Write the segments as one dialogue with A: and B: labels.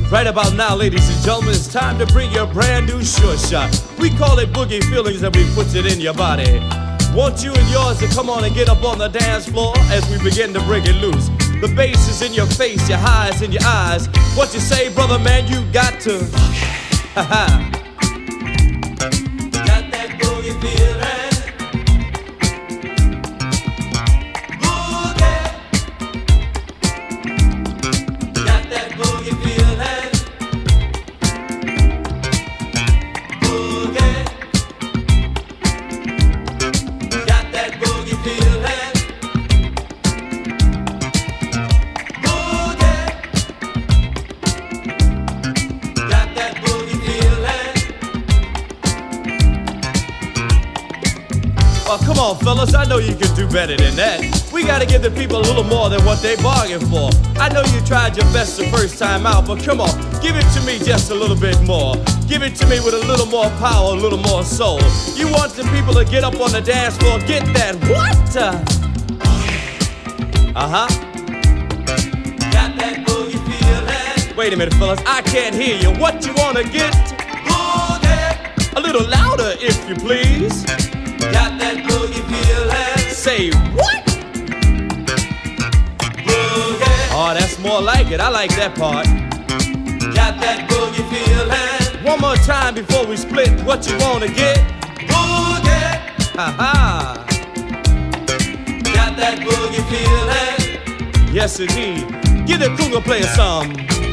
A: Right about now, ladies and gentlemen, it's time to bring you a brand new short shot. We call it Boogie Feelings and we put it in your body. Want you and yours to come on and get up on the dance floor as we begin to break it loose. The bass is in your face, your highs in your eyes. What you say, brother man, you got to. Ha ha. Got that boogie feeling. Oh, come on, fellas, I know you can do better than that. We gotta give the people a little more than what they bargained for. I know you tried your best the first time out, but come on, give it to me just a little bit more. Give it to me with a little more power, a little more soul. You want the people to get up on the dance floor, get that what? Uh-huh. Got that boogie feeling. Wait a minute, fellas, I can't hear you. What you wanna get? Boogie. A little louder, if you please. Got that boogie feeling. Say what? Boogie. Oh, that's more like it. I like that part. Got that boogie feeling. One more time before we split. What you wanna get? Boogie. Ha-ha. Got that boogie feeling. Yes, indeed. Give the cougar player some.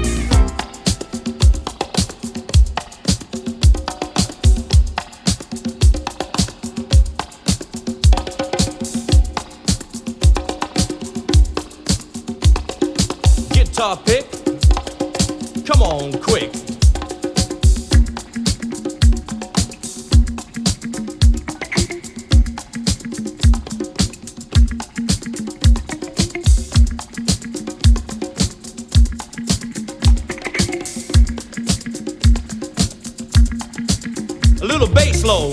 A: Guitar pick, come on quick. A little bass low.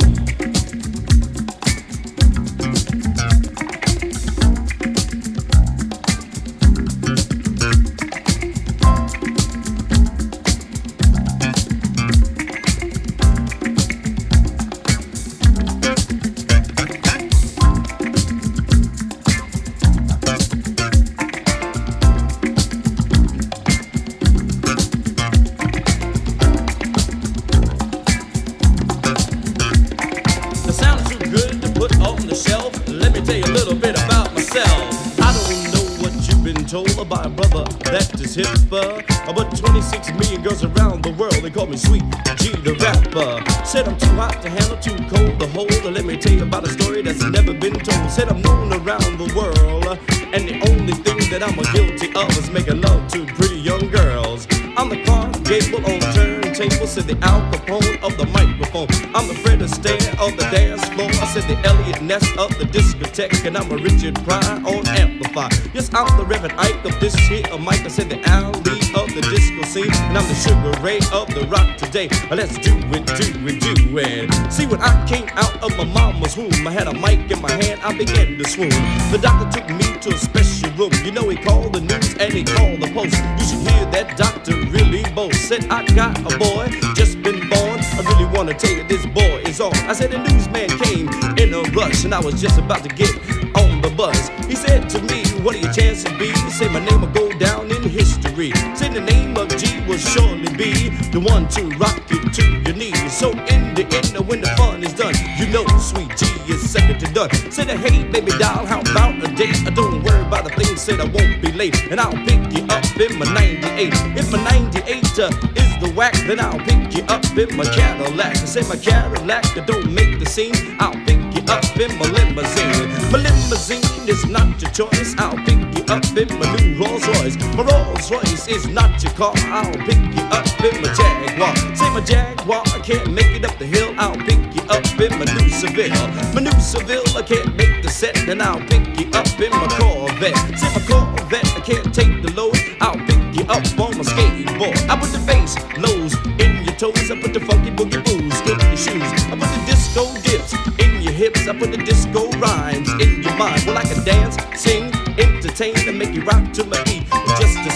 A: Let me tell you a little bit about myself. I don't know what you've been told by a brother that is hipper, but 26 million girls around the world, they call me Sweet G the rapper. Said I'm too hot to handle, too cold to hold. Let me tell you about a story that's never been told. Said I'm known around the world, and the only thing that I'm guilty of is making love to pretty young girls. I'm the Clark Gable on turntable, said the Al Capone of the microphone. I'm the Fred Astaire of the dance floor. I said the Elliot Ness of the discotheque, and I'm a Richard Pryor on amplifier. Yes, I'm the Reverend Ike of this here mic. I said the Ali of the disco scene, and I'm the Sugar Ray of the rock today. Let's do it, do it, do it. See, when I came out of my mama's womb, I had a mic in my hand, I began to swoon. The doctor took me to a special room. You know, he called the news and he called the post. You should hear that doctor really boast. Said, I got a boy, just been born. I really want to tell you this boy is on. I said, the newsman came in a rush, and I was just about to get on the bus. He said to me, what are your chances be? He said, my name will go down in history. Said the name of G will surely be the one to rock you to your knees. So in the end, when the fun is done, you know Sweet G is second to none. Said, hey baby doll, how about a date? Don't worry about a thing, said I won't be late, and I'll pick you up in my 98. If my 98 is the whack, then I'll pick you up in my Cadillac. I said my Cadillac don't make the scene, I'll pick you up in my limousine. My limousine is not your choice, I'll pick you up in my new Rolls Royce. My Rolls Royce is not your car, I'll pick you up in my Jaguar. Say my Jaguar, I can't make it up the hill, I'll pick you up in my new Seville. My new Seville, I can't make the set, then I'll pick you up in my Corvette. Say my Corvette, I can't take the load, I'll pick you up on my skateboard. I put the bass lows in your toes, I put the funky boogie blues in your shoes, I put the disco dips in your hips, I put the disco rhymes in your mind. Well, I can dance, sing, entertain, and make you rock to my beat just the same.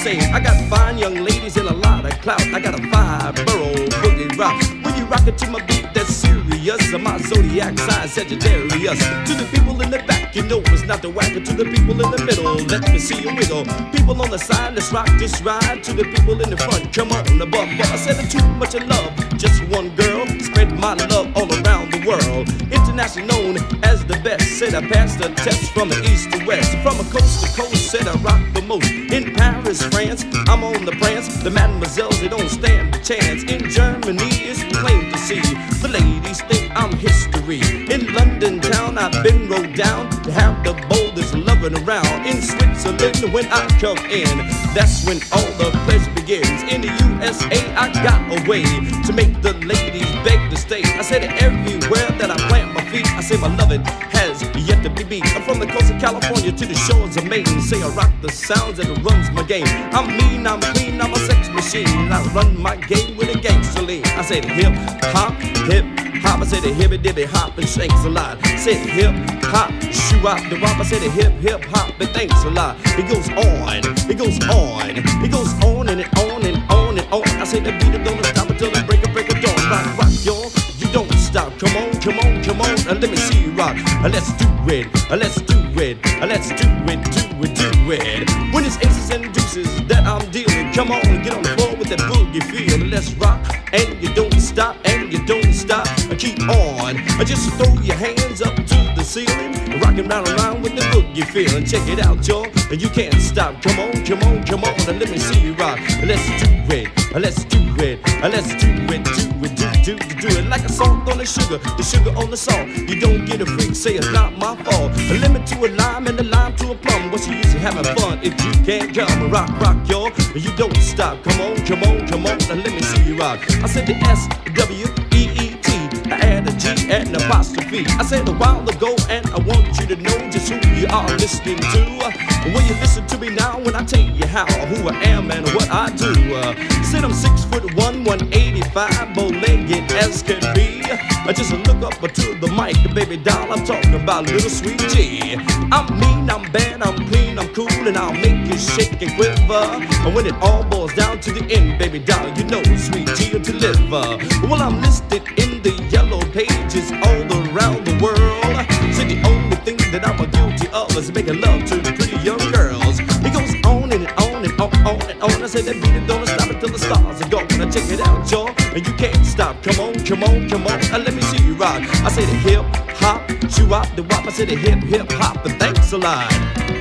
A: same. I got fine young ladies and a lot of clout. I got a 5-borough boogie rock. When you rock it to my beat, that's serious. My zodiac sign Sagittarius. To the people in the back, you know it's not the whacker. To the people in the middle, let me see you wiggle. People on the side, let's rock this ride. To the people in the front, come on above. But I said too much of love, just one girl. Spread my love all around the world. Internationally known as the best. Said I passed the test from the east to west. From a coast to coast, said I rock the most. In Paris, France, I'm on the prance. The mademoiselles, they don't stand a chance. In Germany, it's plain to see. The ladies think I'm history. In London town, I've been rode down to have the boldest loving around. In Switzerland, when I come in, that's when all the pleasure begins. In the USA, I got a way to make the ladies beg to stay. I said everywhere that I plant my feet, I say my loving has yet to be beat. I'm from the coast of California to the shores of Maine. Say I rock the sounds and it runs my game. I'm mean, I'm clean, I'm a sex machine. I run my game with a gangster lean. I said hip hop, hip hop. I said the hippy dippy hop and thanks a lot. I said hip hop, shoe out the wop. I said the hip hop and thanks a lot. It goes on, it goes on, it goes on and it on and on and on. I said the beat it don't stop until the break of dawn. Rock, rock, y'all, you don't stop. Come on, come on, come on, and let me see you rock. Let's do it, let's do it, let's do it, do it, do it. When it's aces and deuces that I'm dealing, come on, get on the floor with that boogie feel. Let's rock, and you don't stop, and you don't stop. Keep on, just throw your hands up to the ceiling, rocking round and round with the boogie feel. And check it out, y'all, and you can't stop. Come on, come on, come on, and let me see you rock. Let's do it, let's do it, let's do it, do it like a salt on the sugar on the salt. You don't get a freak, say it's not my fault. A lemon to a lime and a lime to a plum. What's the use of having fun if you can't come? Rock, rock, y'all, you don't stop. Come on, come on, come on, and let me see you rock. I said the S-W-E-E-T, I add a G and an apostrophe. I said a while ago, and I want you to know just who you are listening to. Will you listen to me now when I tell you how, who I am and what I do? Said I'm 6'1", 185, bow-legged as can be. Just look up to the mic, baby doll, I'm talking about little sweet G. I'm mean, I'm bad, I'm clean, I'm cool, and I'll make you shake and quiver. And when it all boils down to the end, baby doll, you know sweet G will deliver. Well, I'm listed in the yellow pages all around the world. Said the only thing that I'm guilty of is making love to pretty young girls. It goes on and on and on and on. I said that beat it don't stop until the stars are gone. Now check it out, y'all, and you can't stop. Come on, come on, come on, and let me see you rock. I say the hip hop, shoe out the wop. I say the hip hop, and thanks a lot.